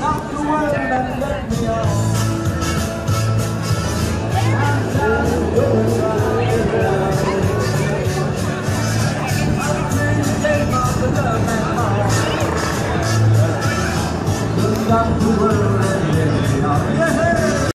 stop the world and let me on. I'm tired of going round and round. I'm trying to take off the love and all. Stop the world.